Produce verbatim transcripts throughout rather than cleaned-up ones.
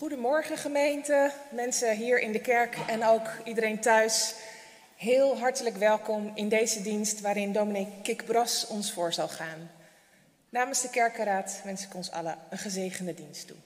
Goedemorgen gemeente, mensen hier in de kerk en ook iedereen thuis. Heel hartelijk welkom in deze dienst waarin dominee Kik Bras ons voor zal gaan. Namens de kerkenraad wens ik ons allen een gezegende dienst toe.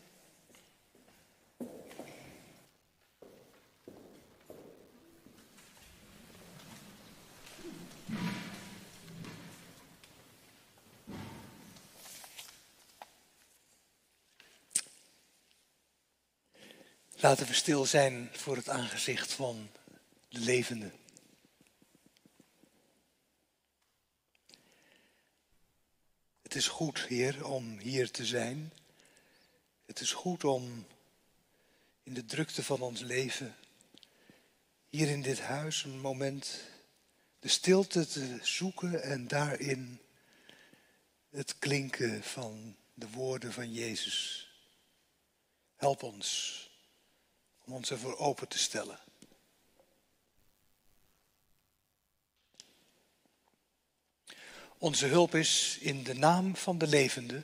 Laten we stil zijn voor het aangezicht van de levende. Het is goed, Heer, om hier te zijn. Het is goed om in de drukte van ons leven, hier in dit huis, een moment de stilte te zoeken en daarin het klinken van de woorden van Jezus. Help ons om ons ervoor open te stellen. Onze hulp is in de naam van de levende,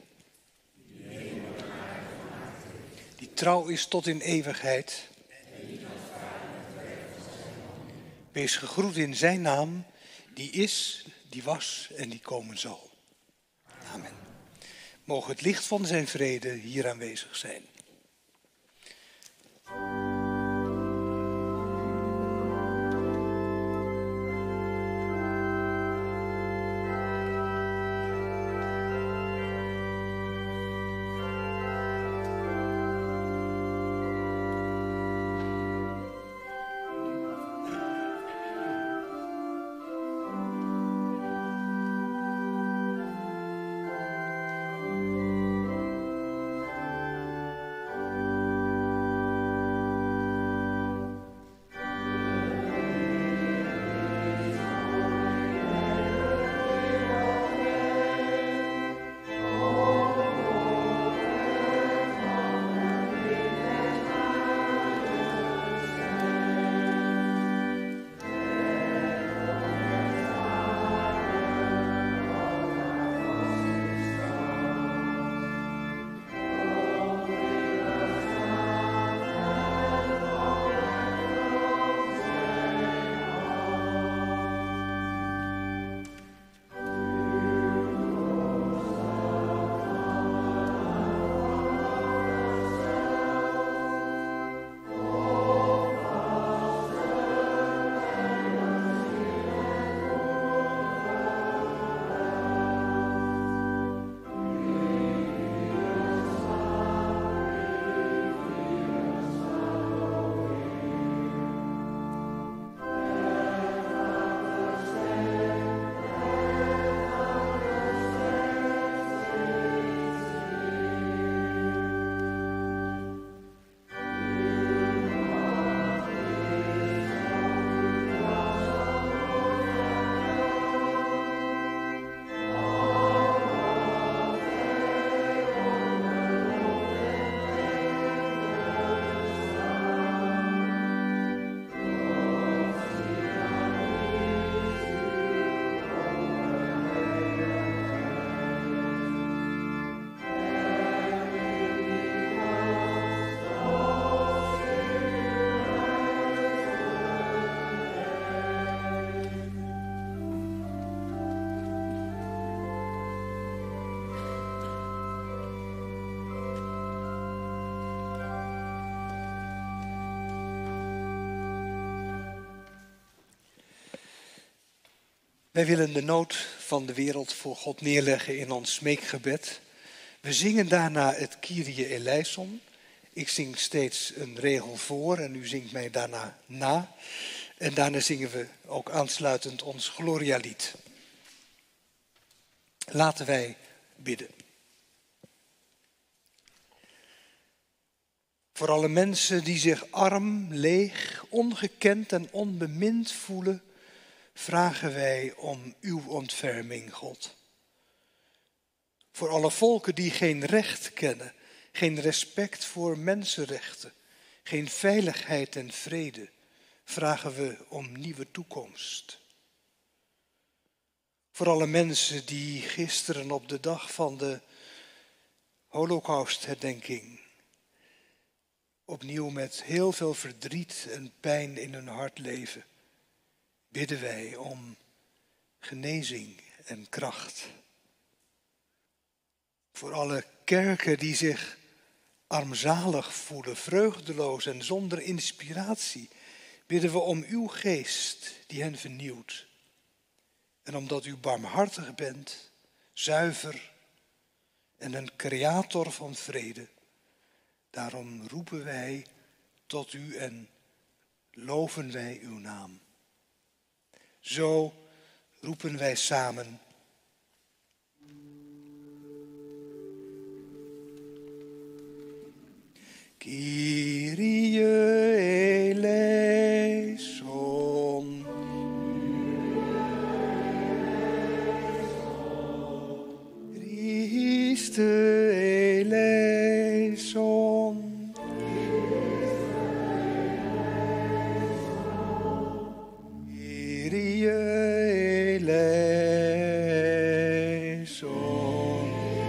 die trouw is tot in eeuwigheid. Wees gegroet in zijn naam, die is, die was en die komen zal. Amen. Mogen het licht van zijn vrede hier aanwezig zijn. Wij willen de nood van de wereld voor God neerleggen in ons smeekgebed. We zingen daarna het Kyrie eleison. Ik zing steeds een regel voor en u zingt mij daarna na. En daarna zingen we ook aansluitend ons Glorialied. Laten wij bidden. Voor alle mensen die zich arm, leeg, ongekend en onbemind voelen, vragen wij om uw ontferming, God. Voor alle volken die geen recht kennen, geen respect voor mensenrechten, geen veiligheid en vrede, vragen we om nieuwe toekomst. Voor alle mensen die gisteren op de dag van de Holocaustherdenking opnieuw met heel veel verdriet en pijn in hun hart leven, bidden wij om genezing en kracht. Voor alle kerken die zich armzalig voelen, vreugdeloos en zonder inspiratie, bidden we om uw geest die hen vernieuwt. En omdat u barmhartig bent, zuiver en een creator van vrede, daarom roepen wij tot u en loven wij uw naam. Zo roepen wij samen. Kyrie eleison. Christe eleison. Kyrie eleison.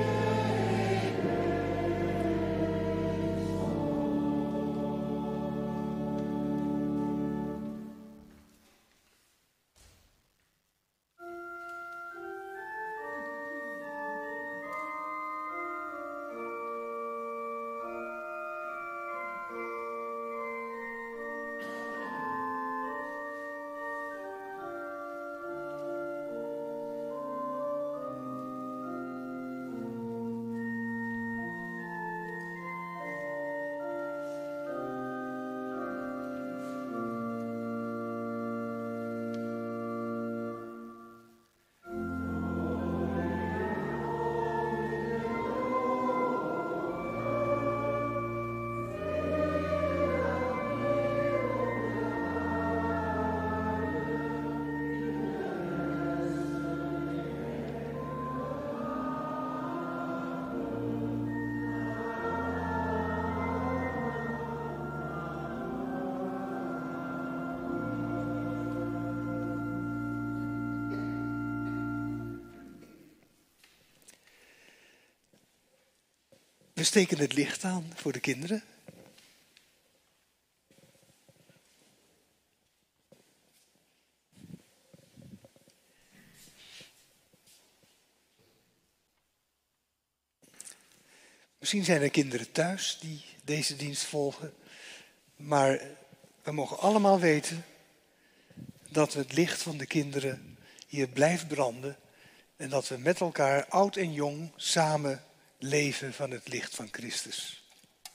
We steken het licht aan voor de kinderen. Misschien zijn er kinderen thuis die deze dienst volgen, maar we mogen allemaal weten dat het licht van de kinderen hier blijft branden en dat we met elkaar, oud en jong, samen leven van het licht van Christus.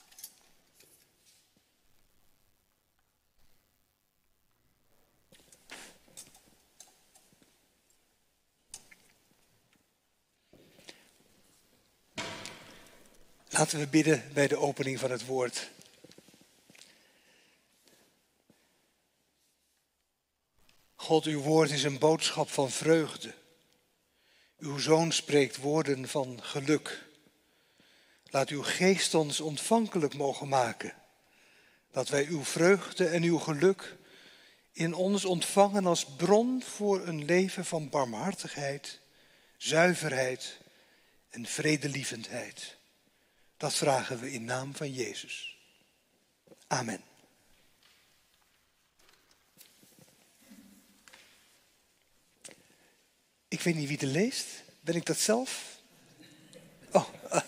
Laten we bidden bij de opening van het woord. God, uw woord is een boodschap van vreugde. Uw Zoon spreekt woorden van geluk. Laat uw geest ons ontvankelijk mogen maken. Dat wij uw vreugde en uw geluk in ons ontvangen als bron voor een leven van barmhartigheid, zuiverheid en vredelievendheid. Dat vragen we in naam van Jezus. Amen. Ik weet niet wie er leest. Ben ik dat zelf? Oh. Uh.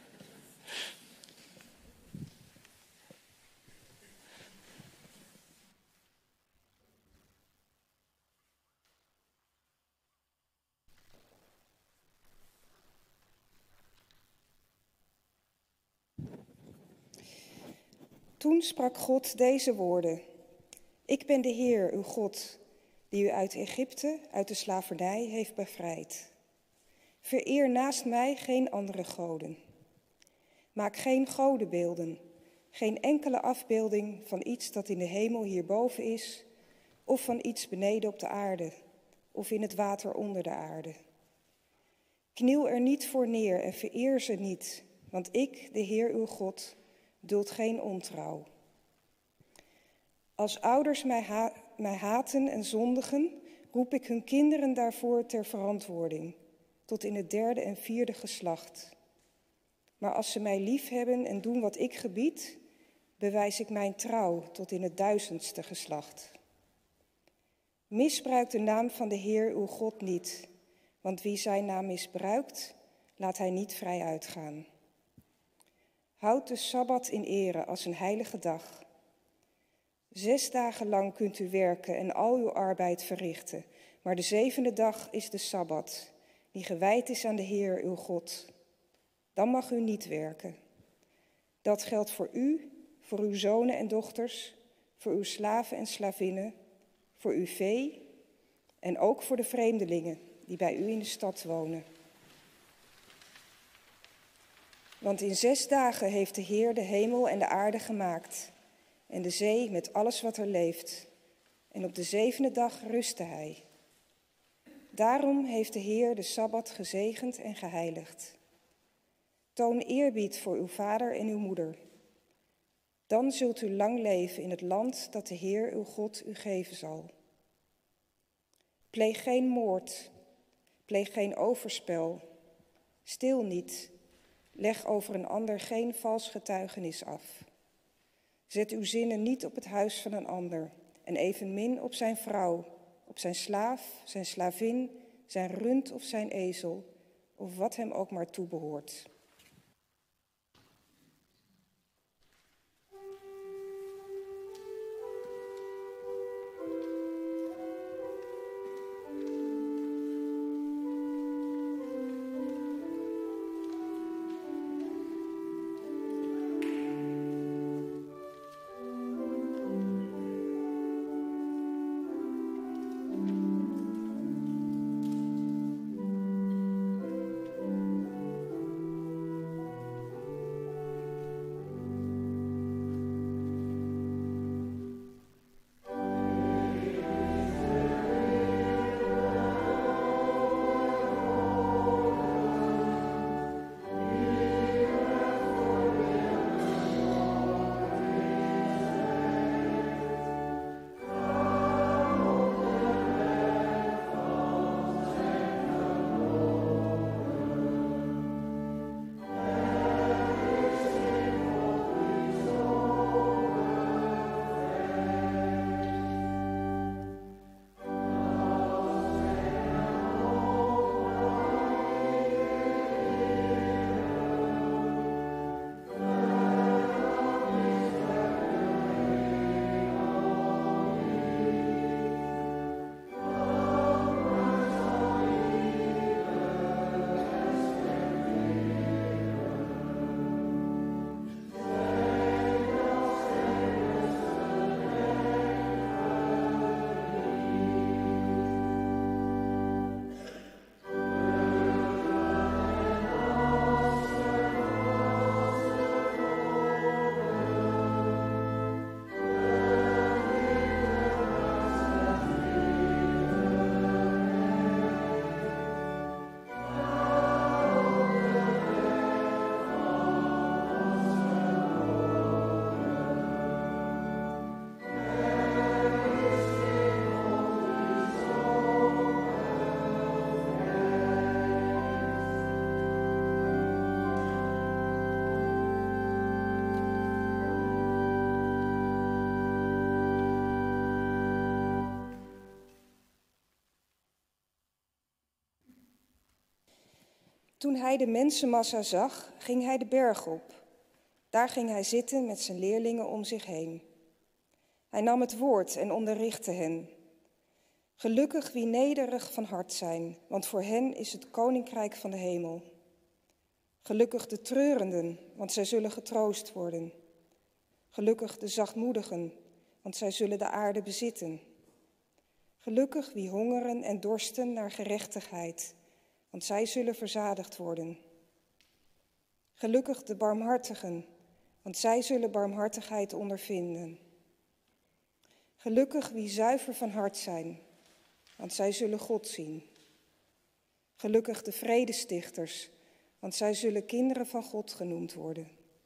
Toen sprak God deze woorden. Ik ben de Heer, uw God, die u uit Egypte, uit de slavernij heeft bevrijd. Vereer naast mij geen andere goden. Maak geen godenbeelden, geen enkele afbeelding van iets dat in de hemel hierboven is, of van iets beneden op de aarde, of in het water onder de aarde. Kniel er niet voor neer en vereer ze niet, want ik, de Heer uw God, duld geen ontrouw. Als ouders mij, ha- mij haten en zondigen, roep ik hun kinderen daarvoor ter verantwoording, tot in het derde en vierde geslacht. Maar als ze mij liefhebben en doen wat ik gebied, bewijs ik mijn trouw tot in het duizendste geslacht. Misbruik de naam van de Heer uw God niet, want wie zijn naam misbruikt, laat hij niet vrij uitgaan. Houd de Sabbat in ere als een heilige dag. Zes dagen lang kunt u werken en al uw arbeid verrichten, maar de zevende dag is de Sabbat, die gewijd is aan de Heer uw God. Dan mag u niet werken. Dat geldt voor u, voor uw zonen en dochters, voor uw slaven en slavinnen, voor uw vee en ook voor de vreemdelingen die bij u in de stad wonen. Want in zes dagen heeft de Heer de hemel en de aarde gemaakt en de zee met alles wat er leeft. En op de zevende dag rustte hij. Daarom heeft de Heer de Sabbat gezegend en geheiligd. Toon eerbied voor uw vader en uw moeder. Dan zult u lang leven in het land dat de Heer uw God u geven zal. Pleeg geen moord, pleeg geen overspel, steel niet, leg over een ander geen vals getuigenis af. Zet uw zinnen niet op het huis van een ander en evenmin op zijn vrouw, op zijn slaaf, zijn slavin, zijn rund of zijn ezel, of wat hem ook maar toebehoort. Toen hij de mensenmassa zag, ging hij de berg op. Daar ging hij zitten met zijn leerlingen om zich heen. Hij nam het woord en onderrichtte hen. Gelukkig wie nederig van hart zijn, want voor hen is het koninkrijk van de hemel. Gelukkig de treurenden, want zij zullen getroost worden. Gelukkig de zachtmoedigen, want zij zullen de aarde bezitten. Gelukkig wie hongeren en dorsten naar gerechtigheid, want zij zullen verzadigd worden. Gelukkig de barmhartigen, want zij zullen barmhartigheid ondervinden. Gelukkig wie zuiver van hart zijn, want zij zullen God zien. Gelukkig de vredestichters, want zij zullen kinderen van God genoemd worden.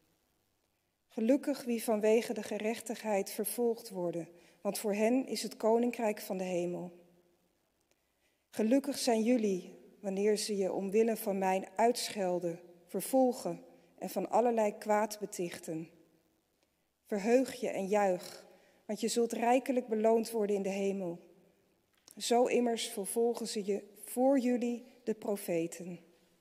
Gelukkig wie vanwege de gerechtigheid vervolgd worden, want voor hen is het koninkrijk van de hemel. Gelukkig zijn jullie, wanneer ze je omwille van mij uitschelden, vervolgen en van allerlei kwaad betichten. Verheug je en juich, want je zult rijkelijk beloond worden in de hemel. Zo immers vervolgen ze je voor jullie de profeten.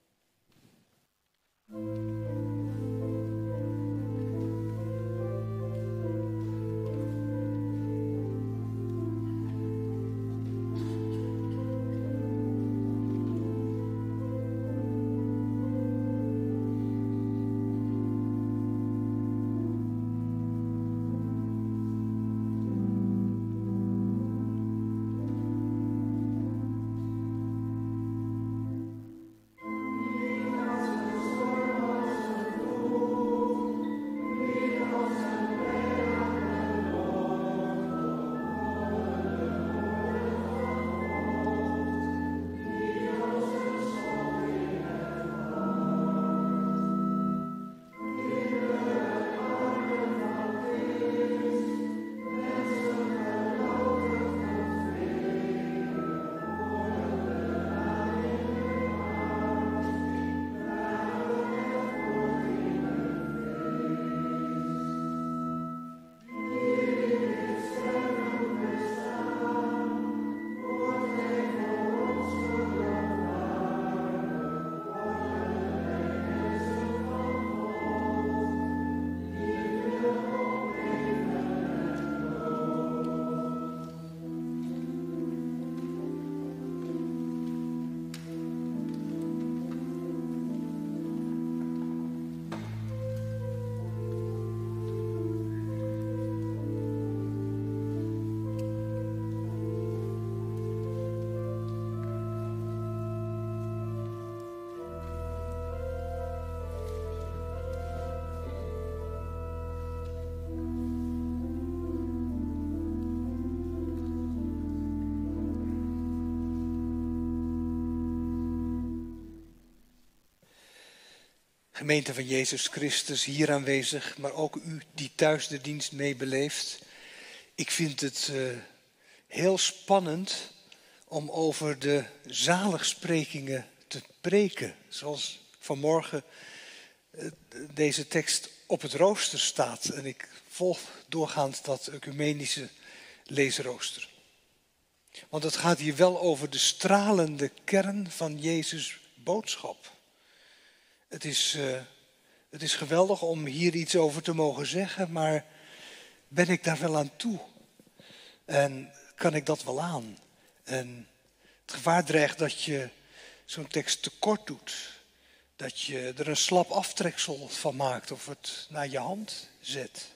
Gemeente van Jezus Christus, hier aanwezig, maar ook u die thuis de dienst meebeleeft. Ik vind het uh, heel spannend om over de zaligsprekingen te preken. Zoals vanmorgen uh, deze tekst op het rooster staat. En ik volg doorgaans dat ecumenische leesrooster. Want het gaat hier wel over de stralende kern van Jezus' boodschap. Het is, uh, het is geweldig om hier iets over te mogen zeggen, maar ben ik daar wel aan toe? En kan ik dat wel aan? En het gevaar dreigt dat je zo'n tekst tekort doet. Dat je er een slap aftreksel van maakt of het naar je hand zet.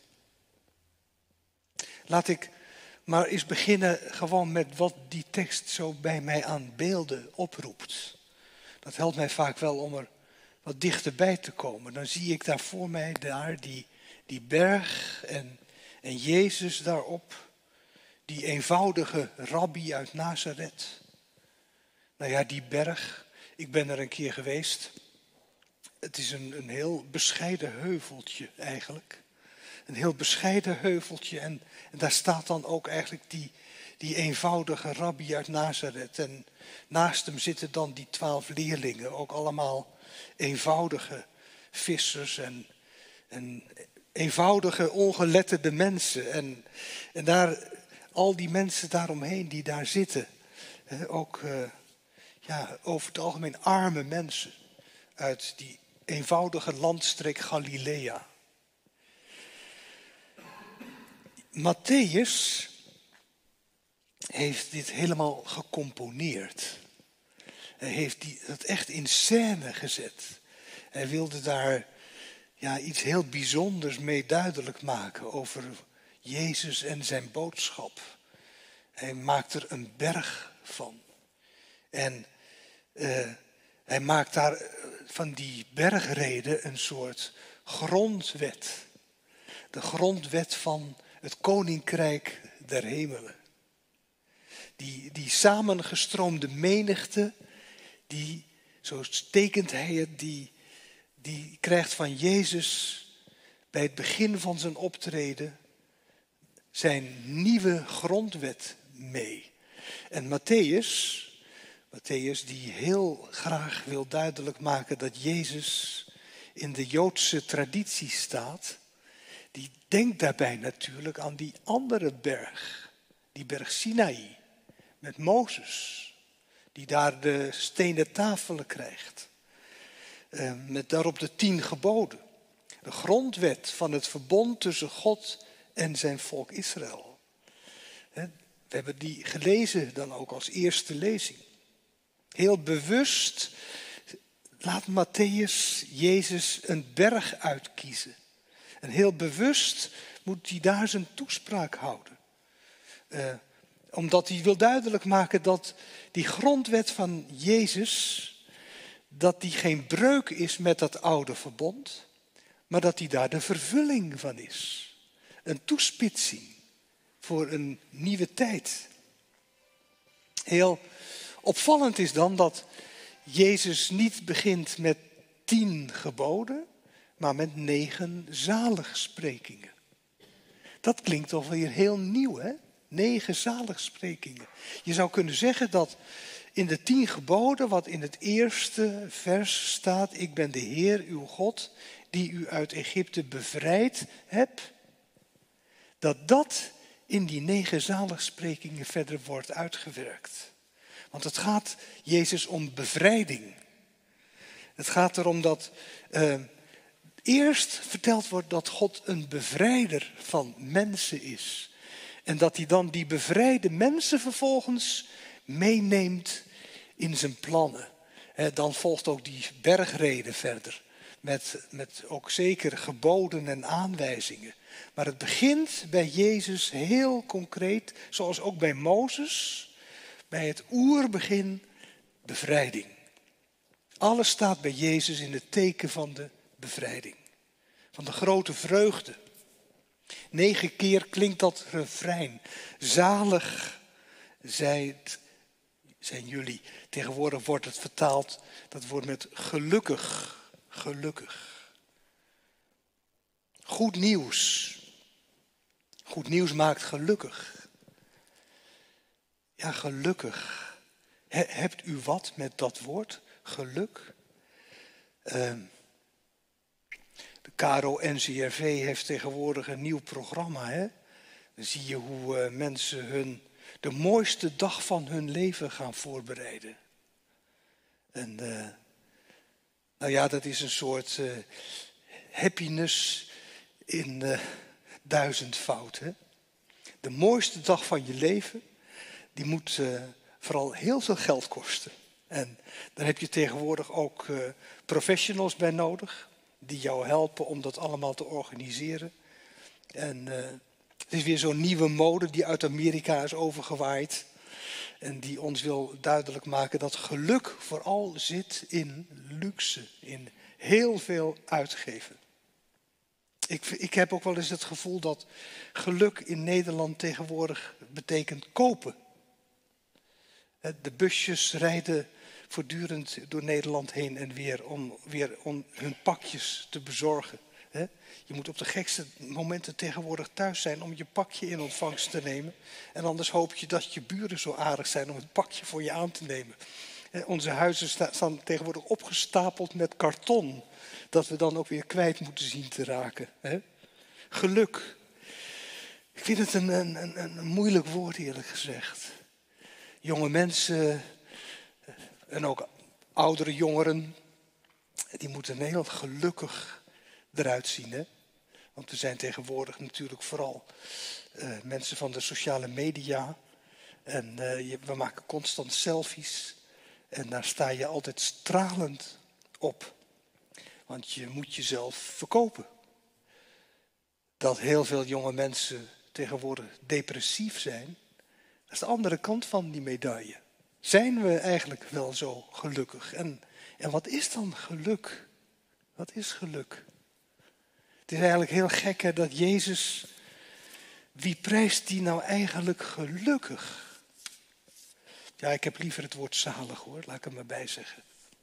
Laat ik maar eens beginnen gewoon met wat die tekst zo bij mij aan beelden oproept. Dat helpt mij vaak wel om er wat dichterbij te komen. Dan zie ik daar voor mij daar die, die berg en, en Jezus daarop. Die eenvoudige rabbi uit Nazareth. Nou ja, die berg, ik ben er een keer geweest. Het is een, een heel bescheiden heuveltje eigenlijk. Een heel bescheiden heuveltje en, en daar staat dan ook eigenlijk die, die eenvoudige rabbi uit Nazareth. En naast hem zitten dan die twaalf leerlingen, ook allemaal eenvoudige vissers en, en eenvoudige ongeletterde mensen. En, en daar, al die mensen daaromheen die daar zitten, hè, ook uh, ja, over het algemeen arme mensen uit die eenvoudige landstreek Galilea. Mattheüs heeft dit helemaal gecomponeerd. Hij heeft die, dat echt in scène gezet. Hij wilde daar ja, iets heel bijzonders mee duidelijk maken over Jezus en zijn boodschap. Hij maakt er een berg van. En uh, hij maakt daar van die bergreden een soort grondwet. De grondwet van het koninkrijk der hemelen. Die, die samengestroomde menigte, die, zo tekent hij het, die, die krijgt van Jezus bij het begin van zijn optreden zijn nieuwe grondwet mee. En Mattheüs, Mattheüs die heel graag wil duidelijk maken dat Jezus in de Joodse traditie staat, die denkt daarbij natuurlijk aan die andere berg. Die berg Sinaï. Met Mozes. Die daar de stenen tafelen krijgt. Uh, met daarop de tien geboden. De grondwet van het verbond tussen God en zijn volk Israël. Uh, we hebben die gelezen dan ook als eerste lezing. Heel bewust laat Mattheüs Jezus een berg uitkiezen. En heel bewust moet hij daar zijn toespraak houden. Uh, omdat hij wil duidelijk maken dat die grondwet van Jezus, dat die geen breuk is met dat oude verbond, maar dat die daar de vervulling van is. Een toespitsing voor een nieuwe tijd. Heel opvallend is dan dat Jezus niet begint met tien geboden, maar met negen zaligsprekingen. Dat klinkt toch weer heel nieuw, hè? Negen zaligsprekingen. Je zou kunnen zeggen dat in de tien geboden, wat in het eerste vers staat, ik ben de Heer uw God, die u uit Egypte bevrijd hebt, dat dat in die negen zaligsprekingen verder wordt uitgewerkt. Want het gaat Jezus om bevrijding. Het gaat erom dat uh, eerst verteld wordt dat God een bevrijder van mensen is. En dat hij dan die bevrijde mensen vervolgens meeneemt in zijn plannen. He, dan volgt ook die bergrede verder. Met, met ook zeker geboden en aanwijzingen. Maar het begint bij Jezus heel concreet, zoals ook bij Mozes. Bij het oerbegin bevrijding. Alles staat bij Jezus in het teken van de bevrijding. Van de grote vreugde. Negen keer klinkt dat refrein. Zalig zijt, zijn jullie. Tegenwoordig wordt het vertaald, dat wordt met gelukkig. Gelukkig. Goed nieuws. Goed nieuws maakt gelukkig. Ja, gelukkig. He, hebt u wat met dat woord? Geluk? Uh, de Caro N C R V heeft tegenwoordig een nieuw programma. Hè? Dan zie je hoe uh, mensen hun, de mooiste dag van hun leven gaan voorbereiden. En uh, nou ja, dat is een soort uh, happiness in uh, duizendvoud. Hè? De mooiste dag van je leven, die moet uh, vooral heel veel geld kosten. En daar heb je tegenwoordig ook uh, professionals bij nodig, die jou helpen om dat allemaal te organiseren. En uh, het is weer zo'n nieuwe mode die uit Amerika is overgewaaid. En die ons wil duidelijk maken dat geluk vooral zit in luxe, in heel veel uitgeven. Ik, ik heb ook wel eens het gevoel dat geluk in Nederland tegenwoordig betekent kopen. De busjes rijden voortdurend door Nederland heen en weer om weer om hun pakjes te bezorgen. Je moet op de gekste momenten tegenwoordig thuis zijn om je pakje in ontvangst te nemen. En anders hoop je dat je buren zo aardig zijn om het pakje voor je aan te nemen. Onze huizen staan tegenwoordig opgestapeld met karton. Dat we dan ook weer kwijt moeten zien te raken. Geluk. Ik vind het een, een, een, een moeilijk woord eerlijk gezegd. Jonge mensen en ook oudere jongeren, die moeten heel gelukkig eruit zien. Hè? Want er zijn tegenwoordig natuurlijk vooral uh, mensen van de sociale media. En uh, je, we maken constant selfies. En daar sta je altijd stralend op. Want je moet jezelf verkopen. Dat heel veel jonge mensen tegenwoordig depressief zijn, dat is de andere kant van die medaille. Zijn we eigenlijk wel zo gelukkig? En, en wat is dan geluk? Wat is geluk? Het is eigenlijk heel gek hè, dat Jezus, wie prijst die nou eigenlijk gelukkig? Ja, ik heb liever het woord zalig hoor, laat ik er maar bij zeggen.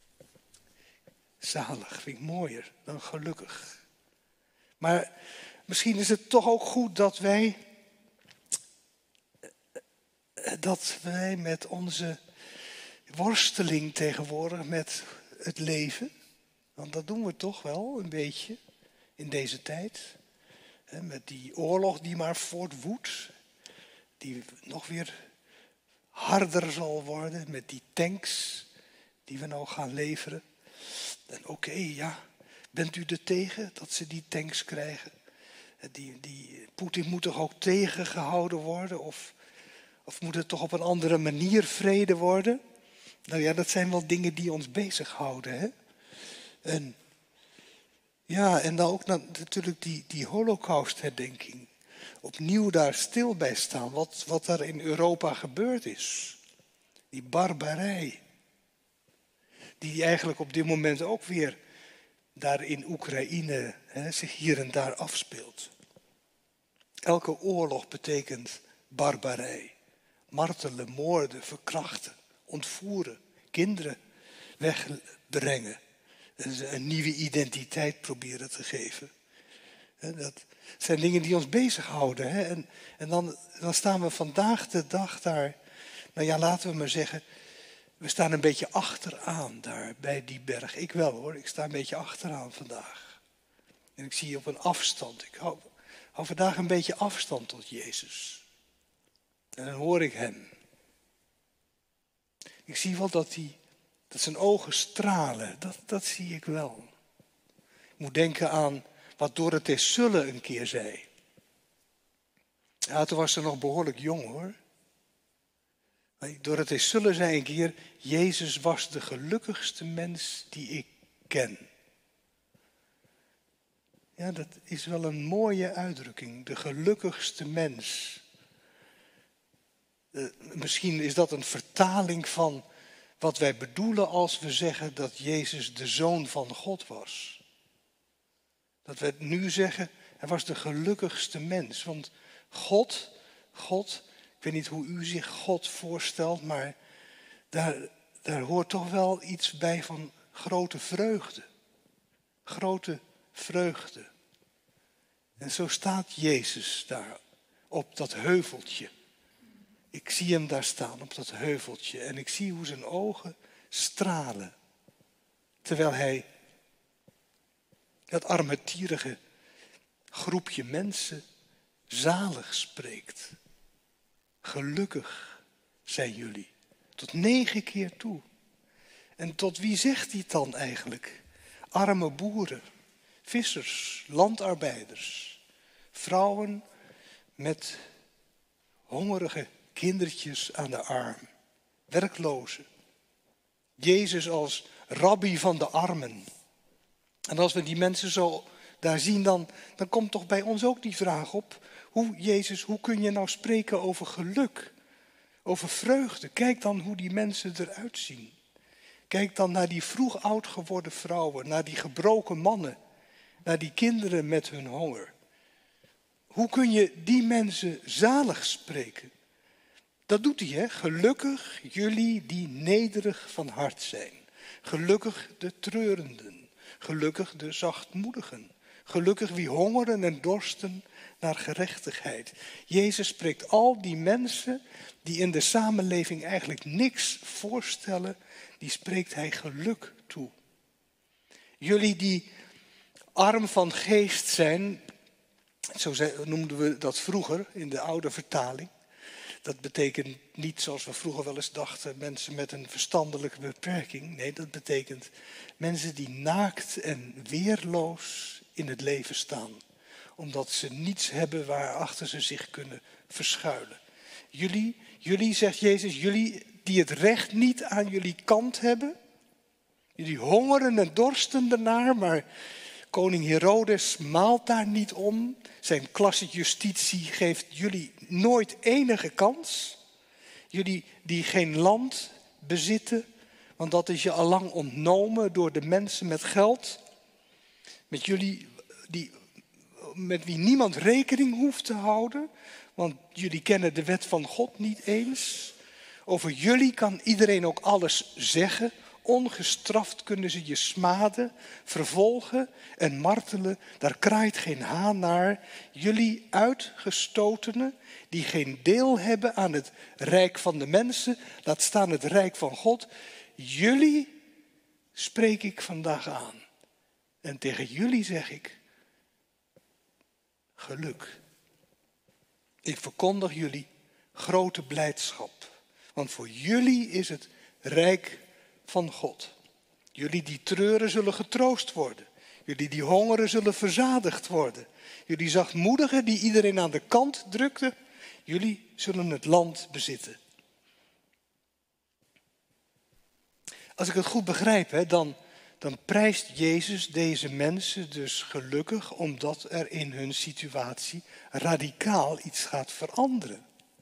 Zalig vind ik mooier dan gelukkig. Maar misschien is het toch ook goed dat wij, dat wij met onze worsteling tegenwoordig met het leven, want dat doen we toch wel een beetje in deze tijd. Hè, met die oorlog die maar voortwoedt. Die nog weer harder zal worden met die tanks die we nou gaan leveren. En oké, okay, ja, bent u er tegen dat ze die tanks krijgen? Die, die Poetin moet toch ook tegengehouden worden? Of, of moet het toch op een andere manier vrede worden? Nou ja, dat zijn wel dingen die ons bezighouden. Hè? En ja, en dan ook natuurlijk die, die holocaustherdenking. Opnieuw daar stil bij staan, wat, wat er in Europa gebeurd is. Die barbarij. Die eigenlijk op dit moment ook weer daar in Oekraïne hè, zich hier en daar afspeelt. Elke oorlog betekent barbarij. Martelen, moorden, verkrachten, ontvoeren, kinderen wegbrengen. Een nieuwe identiteit proberen te geven. Dat zijn dingen die ons bezighouden. Hè? En, en dan, dan staan we vandaag de dag daar, nou ja, laten we maar zeggen, we staan een beetje achteraan daar bij die berg. Ik wel hoor, ik sta een beetje achteraan vandaag. En ik zie je op een afstand. Ik hou, hou vandaag een beetje afstand tot Jezus. En dan hoor ik hem. Ik zie wel dat, die, dat zijn ogen stralen. Dat, dat zie ik wel. Ik moet denken aan wat Dorothee Sölle een keer zei. Ja, toen was ze nog behoorlijk jong hoor. Dorothee Sölle zei een keer, Jezus was de gelukkigste mens die ik ken. Ja, dat is wel een mooie uitdrukking. De gelukkigste mens. Uh, misschien is dat een vertaling van wat wij bedoelen als we zeggen dat Jezus de Zoon van God was. Dat we nu zeggen, hij was de gelukkigste mens. Want God, God, ik weet niet hoe u zich God voorstelt, maar daar, daar hoort toch wel iets bij van grote vreugde. Grote vreugde. En zo staat Jezus daar op dat heuveltje. Ik zie hem daar staan op dat heuveltje en ik zie hoe zijn ogen stralen. Terwijl hij dat armetierige groepje mensen zalig spreekt. Gelukkig zijn jullie. Tot negen keer toe. En tot wie zegt hij het dan eigenlijk? Arme boeren, vissers, landarbeiders, vrouwen met hongerige kindertjes aan de arm, werklozen. Jezus als rabbi van de armen. En als we die mensen zo daar zien, dan, dan komt toch bij ons ook die vraag op. Hoe, Jezus, hoe kun je nou spreken over geluk? Over vreugde? Kijk dan hoe die mensen eruit zien. Kijk dan naar die vroeg oud geworden vrouwen, naar die gebroken mannen, naar die kinderen met hun honger. Hoe kun je die mensen zalig spreken? Dat doet hij, hè? Gelukkig jullie die nederig van hart zijn. Gelukkig de treurenden. Gelukkig de zachtmoedigen. Gelukkig wie hongeren en dorsten naar gerechtigheid. Jezus spreekt al die mensen die in de samenleving eigenlijk niks voorstellen, die spreekt hij geluk toe. Jullie die arm van geest zijn, zo noemden we dat vroeger in de oude vertaling. Dat betekent niet zoals we vroeger wel eens dachten, mensen met een verstandelijke beperking. Nee, dat betekent mensen die naakt en weerloos in het leven staan. Omdat ze niets hebben waarachter ze zich kunnen verschuilen. Jullie, jullie, zegt Jezus, jullie die het recht niet aan jullie kant hebben. Jullie hongeren en dorsten ernaar, maar koning Herodes maalt daar niet om. Zijn klasse justitie geeft jullie nooit enige kans. Jullie die geen land bezitten, want dat is je allang ontnomen door de mensen met geld. Met jullie die, met wie niemand rekening hoeft te houden, want jullie kennen de wet van God niet eens. Over jullie kan iedereen ook alles zeggen. Ongestraft kunnen ze je smaden, vervolgen en martelen. Daar kraait geen haan naar. Jullie uitgestotenen die geen deel hebben aan het rijk van de mensen, laat staan het rijk van God. Jullie spreek ik vandaag aan. En tegen jullie zeg ik, geluk. Ik verkondig jullie grote blijdschap. Want voor jullie is het rijk van God. Jullie die treuren zullen getroost worden. Jullie die hongeren zullen verzadigd worden. Jullie zachtmoedigen die iedereen aan de kant drukten. Jullie zullen het land bezitten. Als ik het goed begrijp, hè, dan, dan prijst Jezus deze mensen dus gelukkig omdat er in hun situatie radicaal iets gaat veranderen.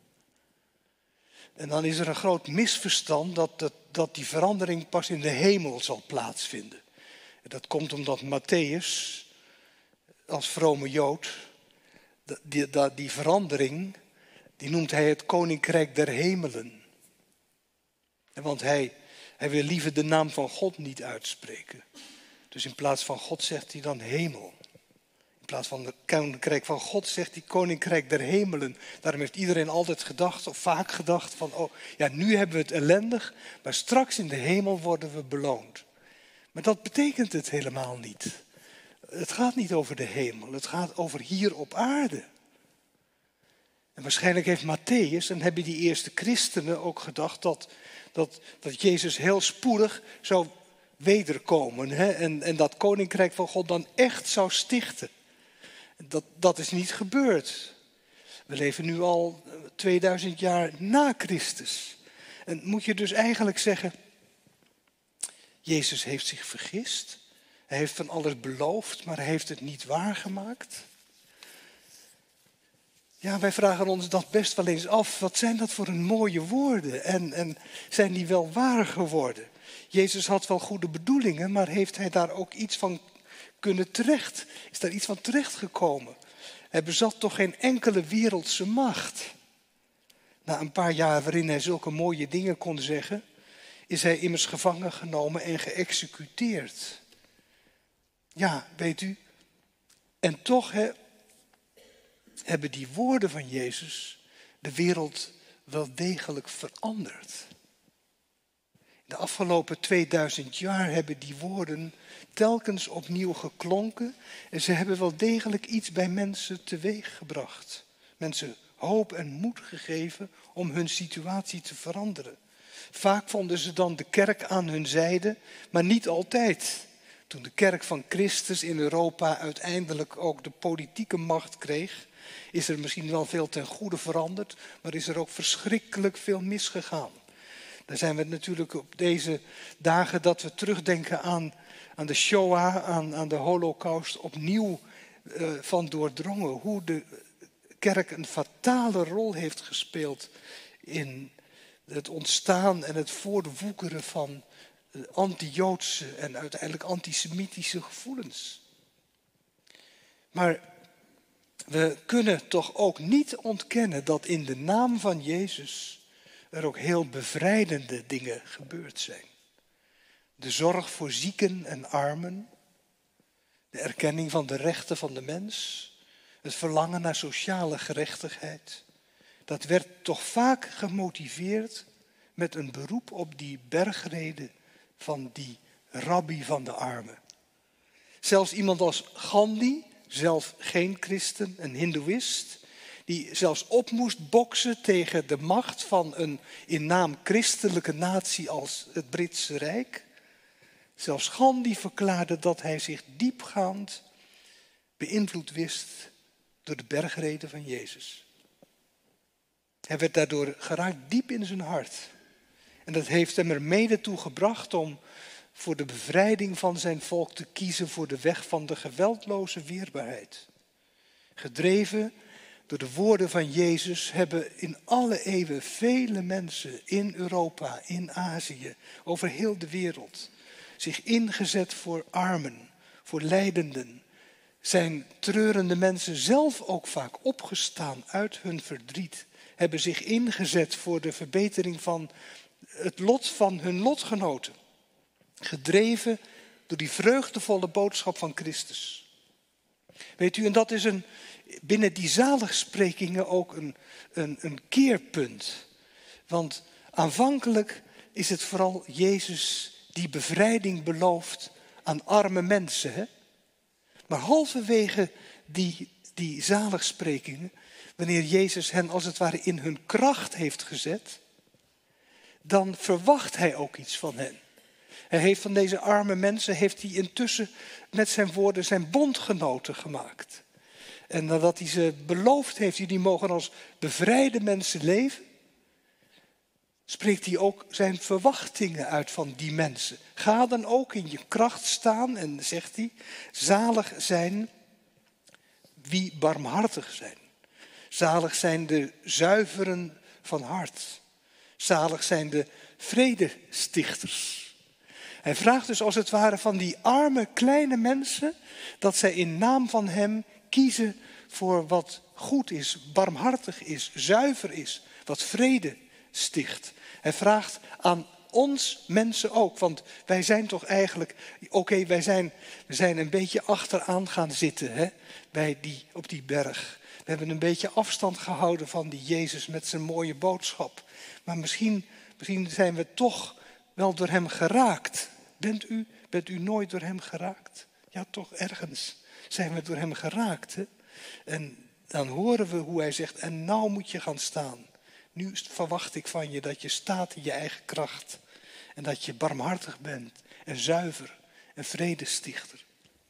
En dan is er een groot misverstand dat, dat, dat die verandering pas in de hemel zal plaatsvinden. En dat komt omdat Matthäus, als vrome Jood, die, die, die verandering, die noemt hij het koninkrijk der hemelen. En want hij, hij wil liever de naam van God niet uitspreken. Dus in plaats van God zegt hij dan hemel. In plaats van het koninkrijk van God zegt hij koninkrijk der hemelen. Daarom heeft iedereen altijd gedacht, of vaak gedacht van, oh ja, nu hebben we het ellendig, maar straks in de hemel worden we beloond. Maar dat betekent het helemaal niet. Het gaat niet over de hemel, het gaat over hier op aarde. En waarschijnlijk heeft Matthäus, en hebben die eerste christenen ook gedacht dat, dat, dat Jezus heel spoedig zou wederkomen. Hè? En, en dat koninkrijk van God dan echt zou stichten. Dat, dat is niet gebeurd. We leven nu al tweeduizend jaar na Christus. En moet je dus eigenlijk zeggen, Jezus heeft zich vergist. Hij heeft van alles beloofd, maar hij heeft het niet waargemaakt. Ja, wij vragen ons dat best wel eens af. Wat zijn dat voor een mooie woorden? En, en zijn die wel waar geworden? Jezus had wel goede bedoelingen, maar heeft hij daar ook iets van kunnen terecht? Is daar iets van terechtgekomen? Hij bezat toch geen enkele wereldse macht. Na een paar jaar waarin hij zulke mooie dingen kon zeggen, is hij immers gevangen genomen en geëxecuteerd. Ja, weet u, en toch hè, hebben die woorden van Jezus de wereld wel degelijk veranderd. De afgelopen tweeduizend jaar hebben die woorden telkens opnieuw geklonken en ze hebben wel degelijk iets bij mensen teweeggebracht. Mensen hoop en moed gegeven om hun situatie te veranderen. Vaak vonden ze dan de kerk aan hun zijde, maar niet altijd. Toen de kerk van Christus in Europa uiteindelijk ook de politieke macht kreeg, is er misschien wel veel ten goede veranderd, maar is er ook verschrikkelijk veel misgegaan. Daar zijn we natuurlijk op deze dagen dat we terugdenken aan, aan de Shoah, aan, aan de Holocaust, opnieuw uh, van doordrongen. Hoe de kerk een fatale rol heeft gespeeld in het ontstaan en het voortwoekeren van anti-Joodse en uiteindelijk antisemitische gevoelens. Maar we kunnen toch ook niet ontkennen dat in de naam van Jezus er ook heel bevrijdende dingen gebeurd zijn. De zorg voor zieken en armen, de erkenning van de rechten van de mens, het verlangen naar sociale gerechtigheid. Dat werd toch vaak gemotiveerd met een beroep op die bergrede van die rabbi van de armen. Zelfs iemand als Gandhi, zelf geen christen, een hindoeïst, die zelfs op moest boksen tegen de macht van een in naam christelijke natie als het Britse Rijk. Zelfs Gandhi verklaarde dat hij zich diepgaand beïnvloed wist door de bergrede van Jezus. Hij werd daardoor geraakt diep in zijn hart. En dat heeft hem er mede toe gebracht om voor de bevrijding van zijn volk te kiezen voor de weg van de geweldloze weerbaarheid. Gedreven door de woorden van Jezus hebben in alle eeuwen vele mensen in Europa, in Azië, over heel de wereld zich ingezet voor armen, voor lijdenden. Zijn treurende mensen zelf ook vaak opgestaan uit hun verdriet, hebben zich ingezet voor de verbetering van het lot van hun lotgenoten. Gedreven door die vreugdevolle boodschap van Christus. Weet u, en dat is een, binnen die zaligsprekingen ook een, een, een keerpunt. Want aanvankelijk is het vooral Jezus die bevrijding belooft aan arme mensen. Hè? Maar halverwege die, die zaligsprekingen, wanneer Jezus hen als het ware in hun kracht heeft gezet, dan verwacht hij ook iets van hen. Hij heeft van deze arme mensen, heeft hij intussen met zijn woorden zijn bondgenoten gemaakt. En nadat hij ze beloofd heeft, die mogen als bevrijde mensen leven, spreekt hij ook zijn verwachtingen uit van die mensen. Ga dan ook in je kracht staan en zegt hij, zalig zijn wie barmhartig zijn. Zalig zijn de zuiveren van hart. Zalig zijn de vredestichters. Hij vraagt dus als het ware van die arme kleine mensen dat zij in naam van hem kiezen voor wat goed is, barmhartig is, zuiver is, wat vrede sticht. Hij vraagt aan ons mensen ook, want wij zijn toch eigenlijk, oké, okay, wij zijn, we zijn een beetje achteraan gaan zitten hè, bij die, op die berg. We hebben een beetje afstand gehouden van die Jezus met zijn mooie boodschap. Maar misschien, misschien zijn we toch wel door hem geraakt. Bent u, bent u nooit door hem geraakt? Ja, toch ergens zijn we door hem geraakt. Hè? En dan horen we hoe hij zegt, en nou moet je gaan staan. Nu verwacht ik van je dat je staat in je eigen kracht. En dat je barmhartig bent en zuiver en vredestichter.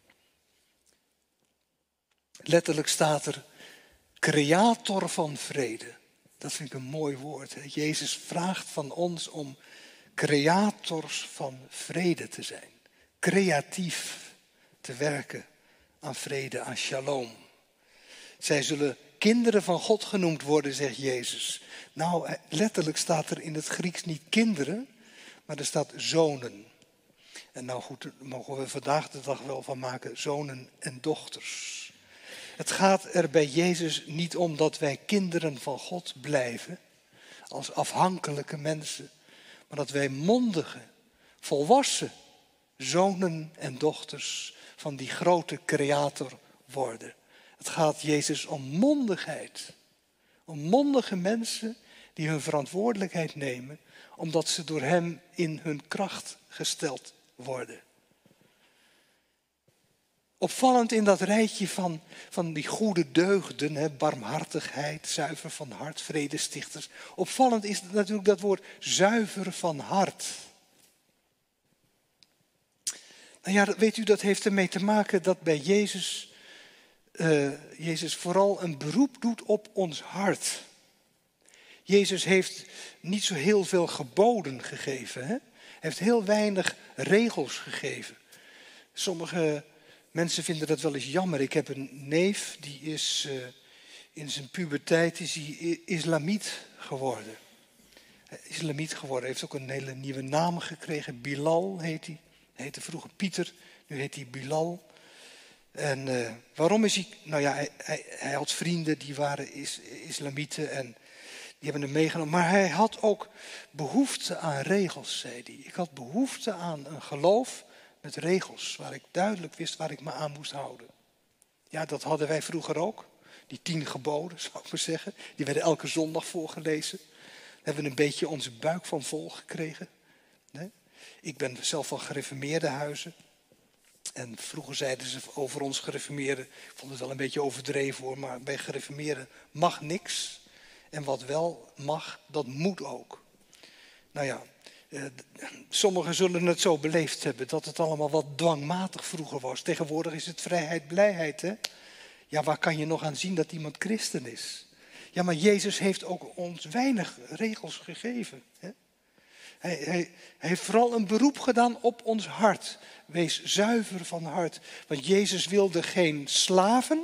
Letterlijk staat er, creator van vrede. Dat vind ik een mooi woord. Hè? Jezus vraagt van ons om creators van vrede te zijn. Creatief te werken aan vrede, aan shalom. Zij zullen kinderen van God genoemd worden, zegt Jezus. Nou, letterlijk staat er in het Grieks niet kinderen, maar er staat zonen. En nou goed, daar mogen we vandaag de dag wel van maken, zonen en dochters. Het gaat er bij Jezus niet om dat wij kinderen van God blijven, als afhankelijke mensen, maar dat wij mondige, volwassen zonen en dochters van die grote creator worden. Het gaat Jezus om mondigheid. Om mondige mensen die hun verantwoordelijkheid nemen, omdat ze door hem in hun kracht gesteld worden. Opvallend in dat rijtje van, van die goede deugden, hè, barmhartigheid, zuiver van hart, vredestichters. Opvallend is natuurlijk dat woord zuiver van hart. Nou ja, weet u, dat heeft ermee te maken dat bij Jezus, uh, Jezus vooral een beroep doet op ons hart. Jezus heeft niet zo heel veel geboden gegeven. Hè? Hij heeft heel weinig regels gegeven. Sommige mensen vinden dat wel eens jammer. Ik heb een neef, die is uh, in zijn puberteit is hij islamiet geworden. Islamiet geworden, heeft ook een hele nieuwe naam gekregen. Bilal heet hij. Hij heette vroeger Pieter, nu heet hij Bilal. En uh, waarom is hij... Nou ja, hij, hij, hij had vrienden die waren is, islamieten en die hebben hem meegenomen. Maar hij had ook behoefte aan regels, zei hij. Ik had behoefte aan een geloof met regels, waar ik duidelijk wist waar ik me aan moest houden. Ja, dat hadden wij vroeger ook. Die tien geboden, zou ik maar zeggen. Die werden elke zondag voorgelezen. Daar hebben we een beetje onze buik van vol gekregen. Nee? Ik ben zelf van gereformeerde huizen. En vroeger zeiden ze over ons gereformeerden, ik vond het wel een beetje overdreven hoor, maar bij gereformeerden mag niks. En wat wel mag, dat moet ook. Nou ja, eh, sommigen zullen het zo beleefd hebben dat het allemaal wat dwangmatig vroeger was. Tegenwoordig is het vrijheid, blijheid. Hè? Ja, waar kan je nog aan zien dat iemand christen is? Ja, maar Jezus heeft ook ons weinig regels gegeven. Hè? Hij, hij, hij heeft vooral een beroep gedaan op ons hart. Wees zuiver van hart. Want Jezus wilde geen slaven.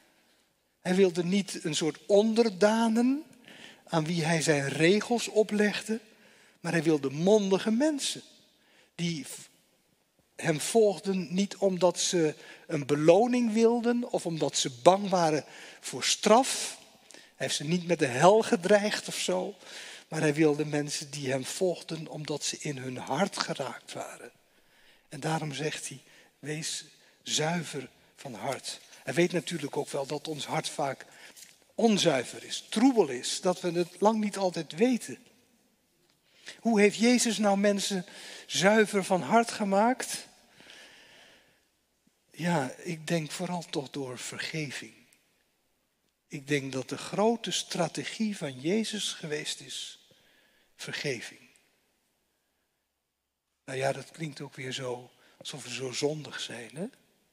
Hij wilde niet een soort onderdanen aan wie hij zijn regels oplegde. Maar hij wilde mondige mensen. Die hem volgden niet omdat ze een beloning wilden of omdat ze bang waren voor straf. Hij heeft ze niet met de hel gedreigd of zo. Maar hij wilde mensen die hem volgden omdat ze in hun hart geraakt waren. En daarom zegt hij, wees zuiver van hart. Hij weet natuurlijk ook wel dat ons hart vaak onzuiver is, troebel is. Dat we het lang niet altijd weten. Hoe heeft Jezus nou mensen zuiver van hart gemaakt? Ja, ik denk vooral toch door vergeving. Ik denk dat de grote strategie van Jezus geweest is vergeving. Nou ja, dat klinkt ook weer zo alsof we zo zondig zijn, hè?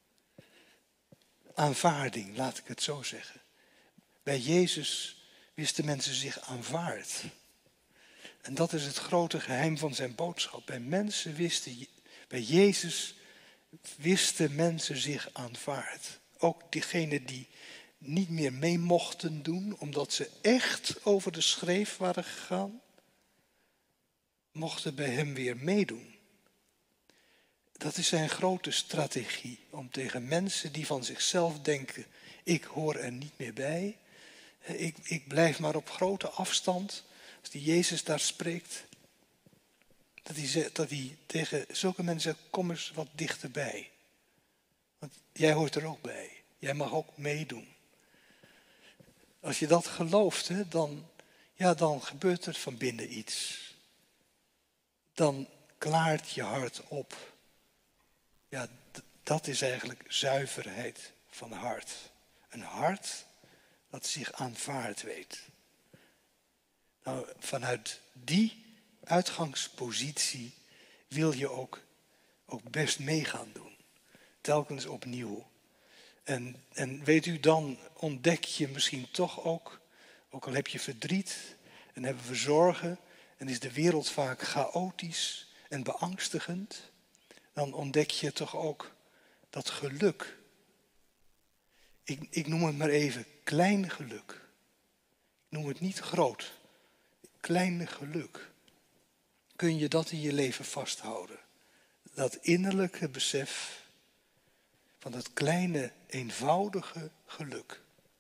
Aanvaarding, laat ik het zo zeggen. Bij Jezus wisten mensen zich aanvaard. En dat is het grote geheim van zijn boodschap. Bij mensen wisten, bij Jezus wisten mensen zich aanvaard. Ook diegenen die niet meer mee mochten doen, omdat ze echt over de schreef waren gegaan, mochten bij hem weer meedoen. Dat is zijn grote strategie, om tegen mensen die van zichzelf denken, ik hoor er niet meer bij, ik, ik blijf maar op grote afstand, als die Jezus daar spreekt, dat hij, zegt, dat hij tegen zulke mensen zegt, kom eens wat dichterbij. Want jij hoort er ook bij, jij mag ook meedoen. Als je dat gelooft, hè, dan, ja, dan gebeurt er van binnen iets. Dan klaart je hart op. Ja, d- dat is eigenlijk zuiverheid van hart. Een hart dat zich aanvaard weet. Nou, vanuit die uitgangspositie wil je ook, ook best mee gaan doen. Telkens opnieuw. En, en weet u, dan ontdek je misschien toch ook, ook al heb je verdriet en hebben we zorgen en is de wereld vaak chaotisch en beangstigend, dan ontdek je toch ook dat geluk. Ik, ik noem het maar even klein geluk. Ik noem het niet groot. Klein geluk. Kun je dat in je leven vasthouden? Dat innerlijke besef van dat kleine, eenvoudige geluk.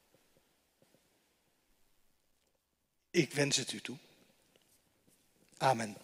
Ik wens het u toe. Amen.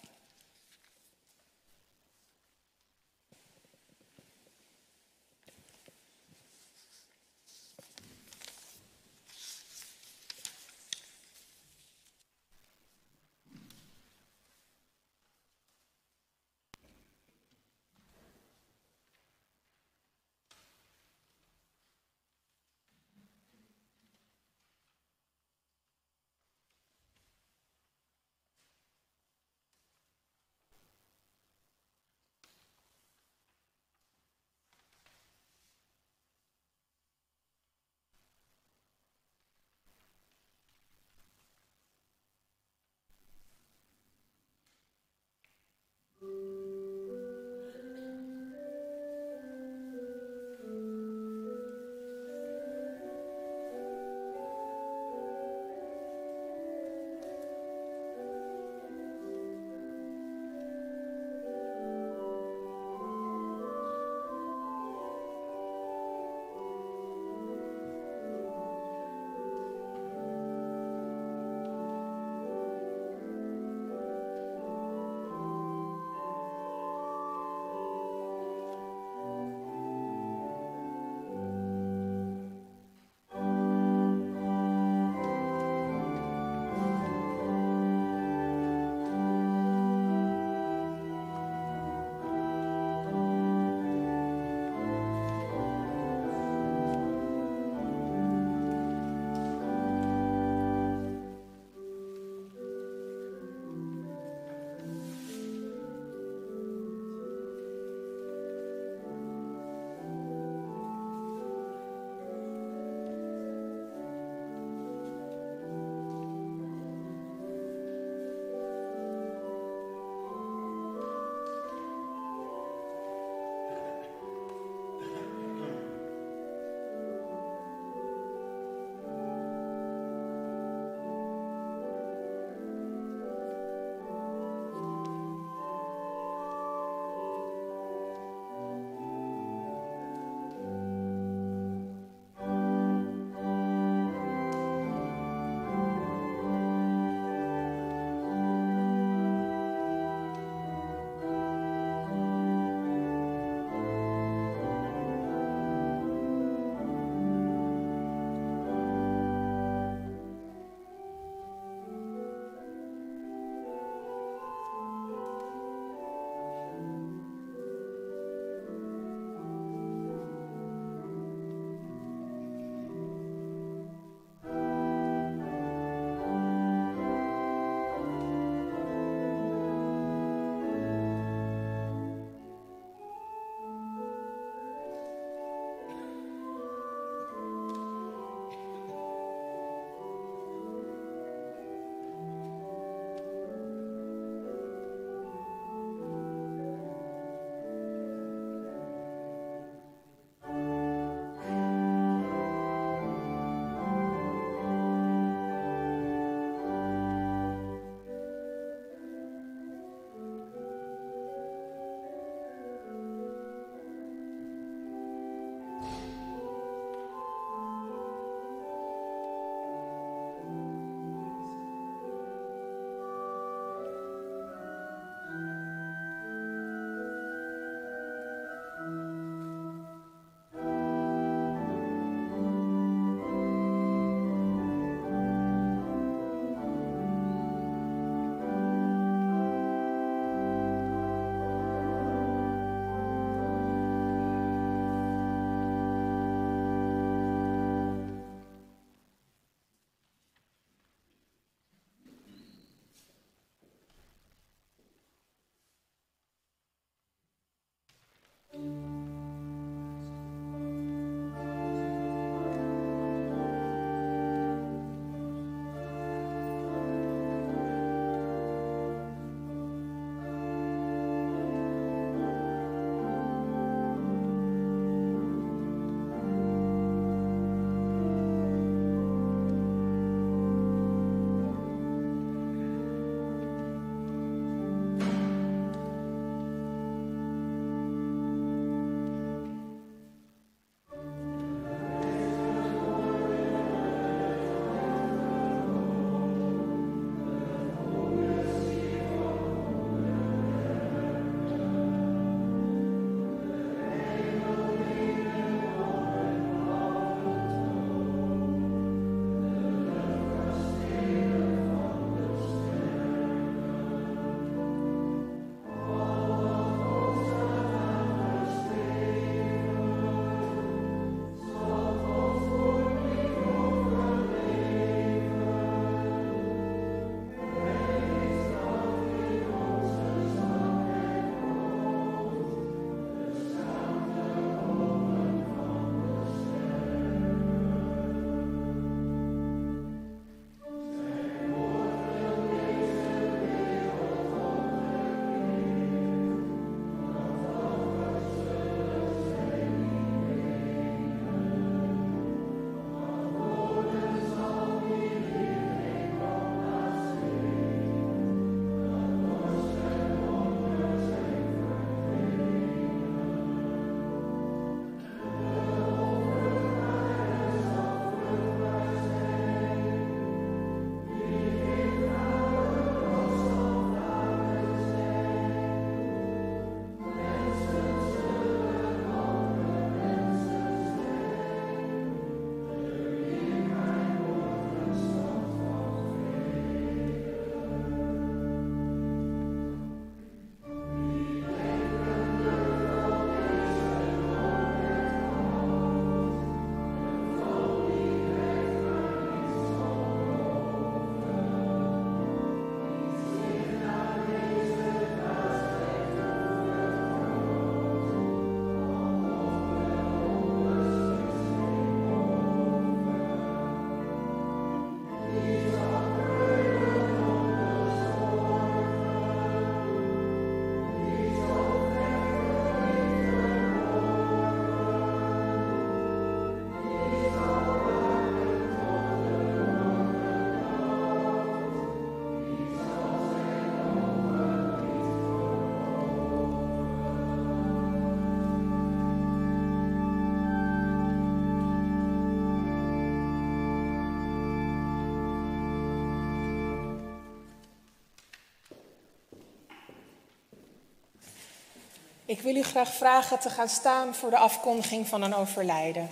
Ik wil u graag vragen te gaan staan voor de afkondiging van een overlijden.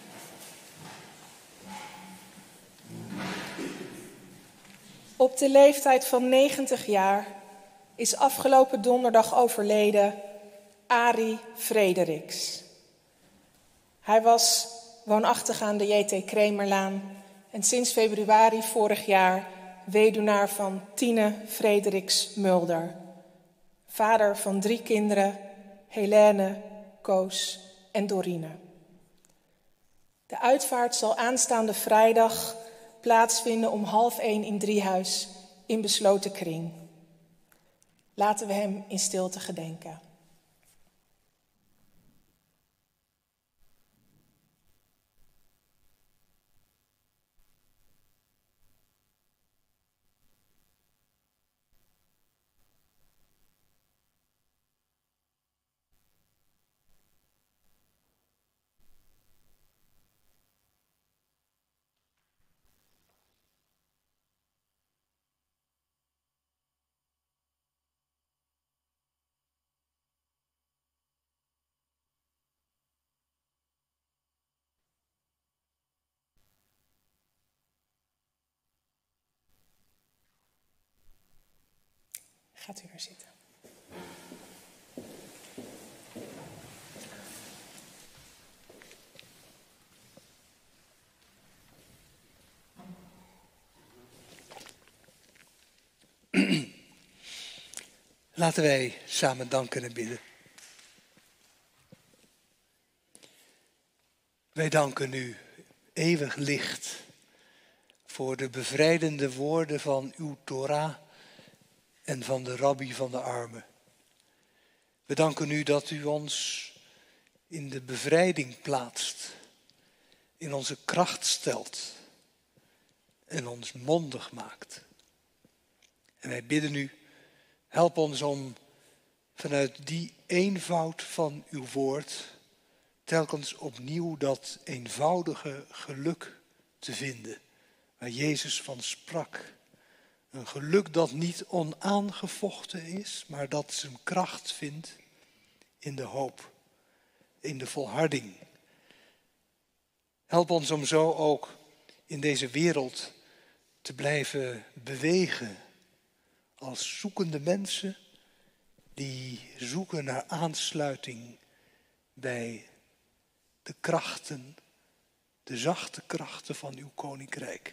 Op de leeftijd van negentig jaar is afgelopen donderdag overleden Arie Frederiks. Hij was woonachtig aan de J T Kremerlaan en sinds februari vorig jaar weduwnaar van Tine Frederiks Mulder. Vader van drie kinderen, Helene, Koos en Dorine. De uitvaart zal aanstaande vrijdag plaatsvinden om half één in Driehuis in besloten kring. Laten we hem in stilte gedenken. Gaat u weer zitten. Laten wij samen danken en bidden. Wij danken u, eeuwig licht, voor de bevrijdende woorden van uw Torah en van de rabbi van de armen. We danken u dat u ons in de bevrijding plaatst, in onze kracht stelt en ons mondig maakt. En wij bidden u, help ons om vanuit die eenvoud van uw woord telkens opnieuw dat eenvoudige geluk te vinden, waar Jezus van sprak. Een geluk dat niet onaangevochten is, maar dat zijn kracht vindt in de hoop, in de volharding. Help ons om zo ook in deze wereld te blijven bewegen als zoekende mensen die zoeken naar aansluiting bij de krachten, de zachte krachten van uw koninkrijk.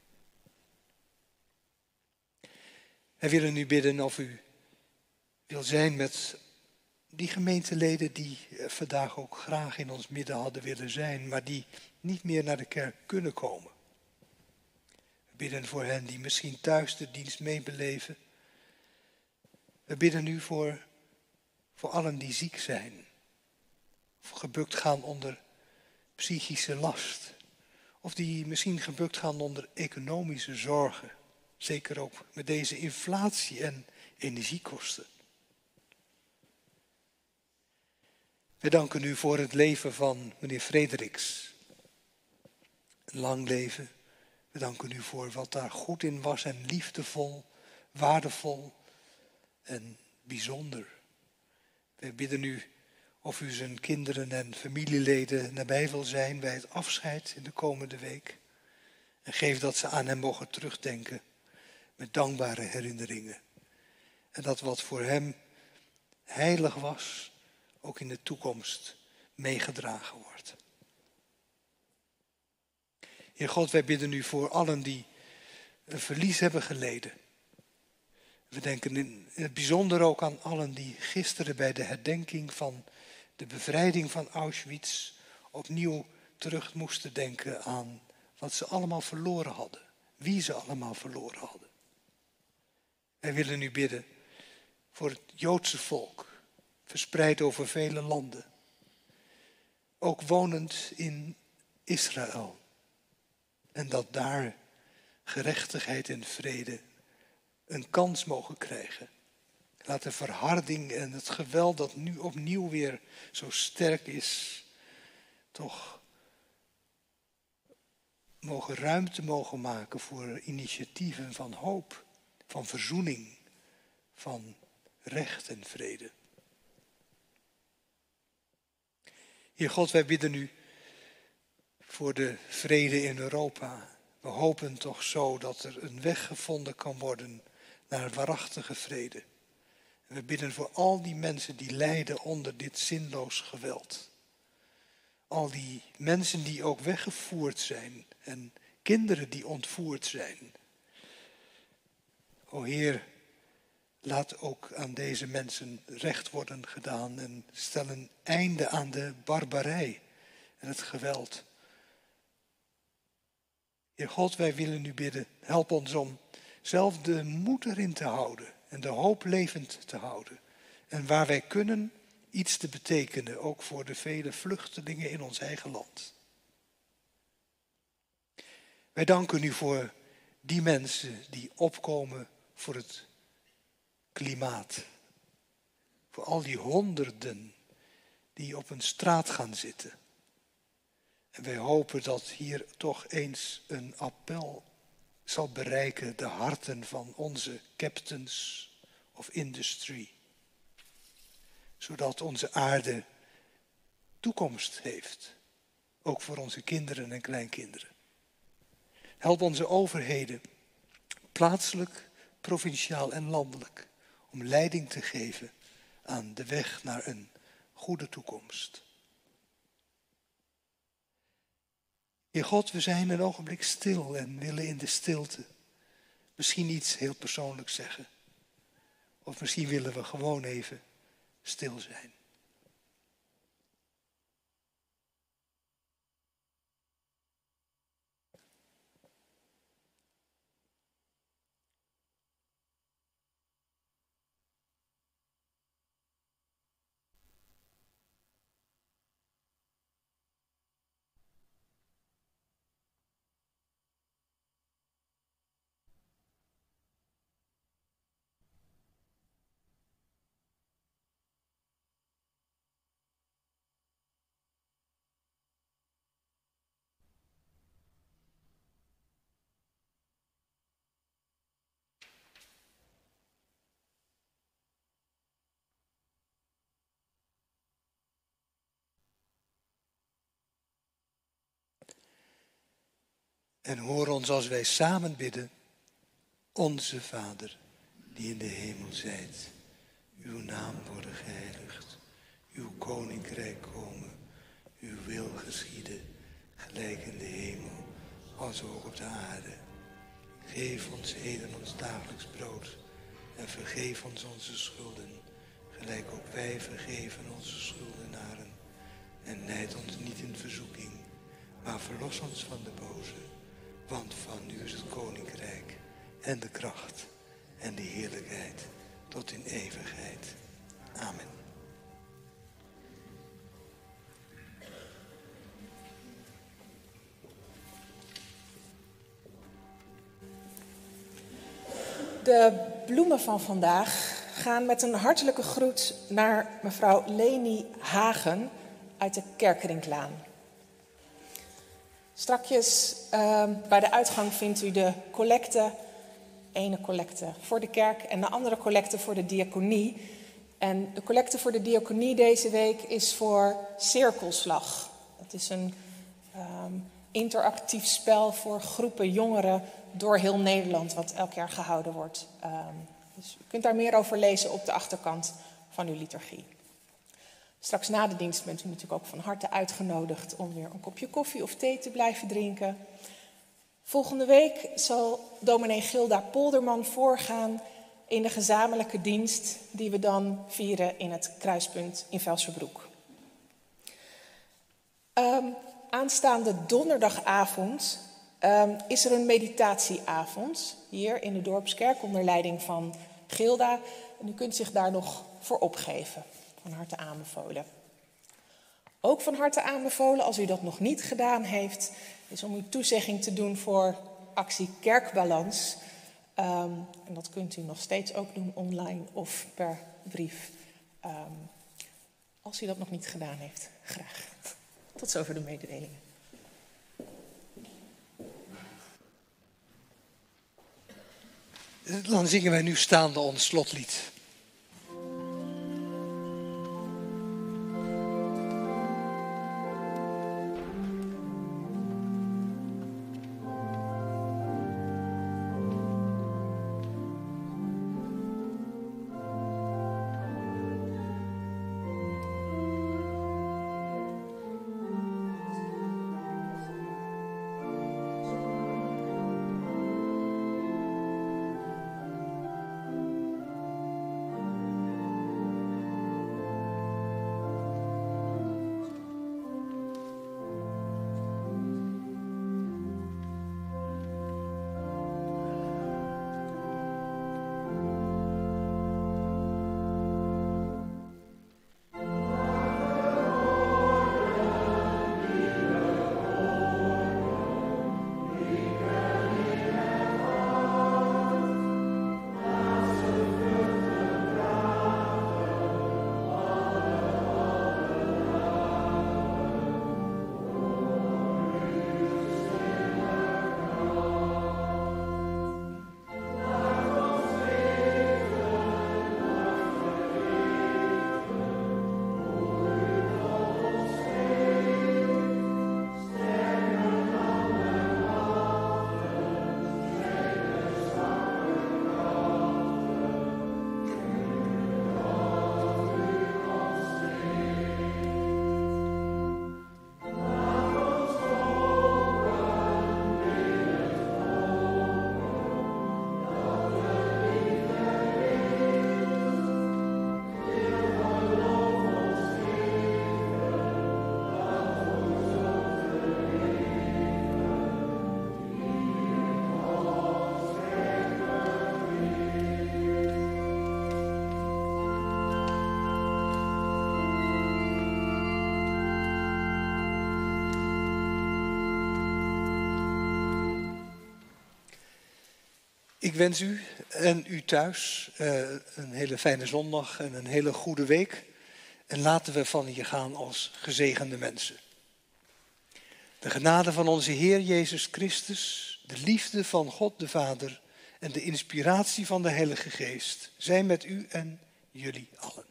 Wij willen u bidden of u wil zijn met die gemeenteleden die vandaag ook graag in ons midden hadden willen zijn, maar die niet meer naar de kerk kunnen komen. We bidden voor hen die misschien thuis de dienst meebeleven. We bidden u voor, voor allen die ziek zijn, of gebukt gaan onder psychische last, of die misschien gebukt gaan onder economische zorgen. Zeker ook met deze inflatie en energiekosten. We danken u voor het leven van meneer Frederiks. Een lang leven. We danken u voor wat daar goed in was en liefdevol, waardevol en bijzonder. We bidden u of u zijn kinderen en familieleden nabij wil zijn bij het afscheid in de komende week. En geef dat ze aan hem mogen terugdenken met dankbare herinneringen. En dat wat voor hem heilig was, ook in de toekomst meegedragen wordt. Heer God, wij bidden u voor allen die een verlies hebben geleden. We denken in het bijzonder ook aan allen die gisteren bij de herdenking van de bevrijding van Auschwitz opnieuw terug moesten denken aan wat ze allemaal verloren hadden. Wie ze allemaal verloren hadden. Wij willen u bidden voor het Joodse volk, verspreid over vele landen. Ook wonend in Israël. En dat daar gerechtigheid en vrede een kans mogen krijgen. Laat de verharding en het geweld dat nu opnieuw weer zo sterk is, toch mogen ruimte mogen maken voor initiatieven van hoop, van verzoening, van recht en vrede. Heer God, wij bidden u voor de vrede in Europa. We hopen toch zo dat er een weg gevonden kan worden naar waarachtige vrede. En we bidden voor al die mensen die lijden onder dit zinloos geweld. Al die mensen die ook weggevoerd zijn en kinderen die ontvoerd zijn. O Heer, laat ook aan deze mensen recht worden gedaan en stel een einde aan de barbarij en het geweld. Heer God, wij willen u bidden, help ons om zelf de moed erin te houden en de hoop levend te houden. En waar wij kunnen, iets te betekenen, ook voor de vele vluchtelingen in ons eigen land. Wij danken u voor die mensen die opkomen voor het klimaat. Voor al die honderden die op een straat gaan zitten. En wij hopen dat hier toch eens een appel zal bereiken de harten van onze captains of industry. Zodat onze aarde toekomst heeft. Ook voor onze kinderen en kleinkinderen. Help onze overheden, plaatselijk, provinciaal en landelijk, om leiding te geven aan de weg naar een goede toekomst. Heer God, we zijn een ogenblik stil en willen in de stilte misschien iets heel persoonlijks zeggen. Of misschien willen we gewoon even stil zijn. En hoor ons als wij samen bidden. Onze Vader, die in de hemel zijt. Uw naam worden geheiligd. Uw koninkrijk komen. Uw wil geschieden. Gelijk in de hemel, als ook op de aarde. Geef ons heden ons dagelijks brood. En vergeef ons onze schulden. Gelijk ook wij vergeven onze schuldenaren. En leid ons niet in verzoeking. Maar verlos ons van de boze. Want van u is het koninkrijk en de kracht en de heerlijkheid tot in eeuwigheid. Amen. De bloemen van vandaag gaan met een hartelijke groet naar mevrouw Leni Hagen uit de Kerkerinklaan. Strakjes uh, bij de uitgang vindt u de collecte, ene collecte voor de kerk en de andere collecte voor de diaconie. En de collecte voor de diaconie deze week is voor Cirkelslag. Het is een um, interactief spel voor groepen jongeren door heel Nederland, wat elk jaar gehouden wordt. Um, dus u kunt daar meer over lezen op de achterkant van uw liturgie. Straks na de dienst bent u natuurlijk ook van harte uitgenodigd om weer een kopje koffie of thee te blijven drinken. Volgende week zal dominee Gilda Polderman voorgaan in de gezamenlijke dienst die we dan vieren in het kruispunt in Velserbroek. Um, aanstaande donderdagavond um, is er een meditatieavond hier in de Dorpskerk onder leiding van Gilda. En u kunt zich daar nog voor opgeven. Van harte aanbevolen. Ook van harte aanbevolen, als u dat nog niet gedaan heeft, is om uw toezegging te doen voor actie Kerkbalans. Um, en dat kunt u nog steeds ook doen online of per brief. Um, als u dat nog niet gedaan heeft, graag. Tot zover de mededelingen. Dan zingen wij nu staande ons slotlied. Ik wens u en u thuis uh, een hele fijne zondag en een hele goede week. En laten we van hier gaan als gezegende mensen. De genade van onze Heer Jezus Christus, de liefde van God de Vader en de inspiratie van de Heilige Geest zijn met u en jullie allen.